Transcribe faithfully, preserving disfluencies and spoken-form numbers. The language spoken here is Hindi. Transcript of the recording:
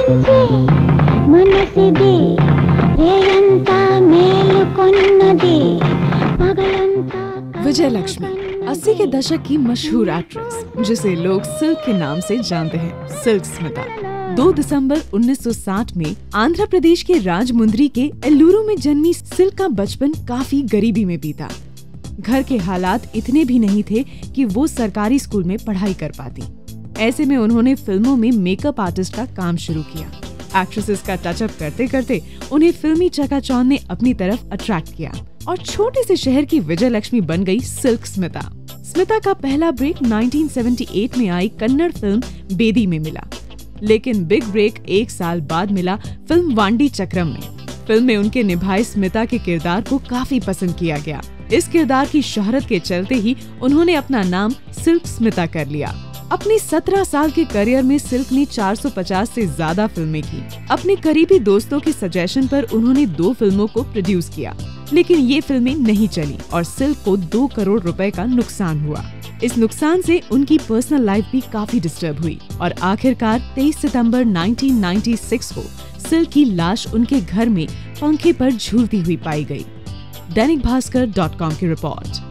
తలంచి మనసిది రేయంతా మేలుకొన్నది పగలంతా। विजय लक्ष्मी अस्सी के दशक की मशहूर एक्ट्रेस, जिसे लोग सिल्क के नाम से जानते हैं, सिल्क स्मिता। दो दिसंबर उन्नीस सौ साठ में आंध्र प्रदेश के राजमुंद्री के एल्लूरू में जन्मी सिल्क का बचपन काफी गरीबी में बीता। घर के हालात इतने भी नहीं थे कि वो सरकारी स्कूल में पढ़ाई कर पाती। ऐसे में उन्होंने फिल्मों में मेकअप आर्टिस्ट का काम शुरू किया। एक्ट्रेसेस का टचअप करते करते उन्हें फिल्मी चकाचौंध ने अपनी तरफ अट्रैक्ट किया और छोटे से शहर की विजय लक्ष्मी बन गई सिल्क स्मिता। स्मिता का पहला ब्रेक उन्नीस सौ अठहत्तर में आई कन्नड़ फिल्म बेदी में मिला, लेकिन बिग ब्रेक एक साल बाद मिला फिल्म वांडी चक्रम में। फिल्म में उनके निभाए स्मिता के किरदार को काफी पसंद किया गया। इस किरदार की शोहरत के चलते ही उन्होंने अपना नाम सिल्क स्मिता कर लिया। अपने सत्रह साल के करियर में सिल्क ने चार सौ पचास से ज्यादा फिल्में की। अपने करीबी दोस्तों के सजेशन पर उन्होंने दो फिल्मों को प्रोड्यूस किया, लेकिन ये फिल्में नहीं चली और सिल्क को दो करोड़ रुपए का नुकसान हुआ। इस नुकसान से उनकी पर्सनल लाइफ भी काफी डिस्टर्ब हुई और आखिरकार तेईस सितंबर उन्नीस सौ छियानवे को सिल्क की लाश उनके घर में पंखे पर झूलती हुई पाई गई। दैनिक भास्कर डॉट कॉम की रिपोर्ट।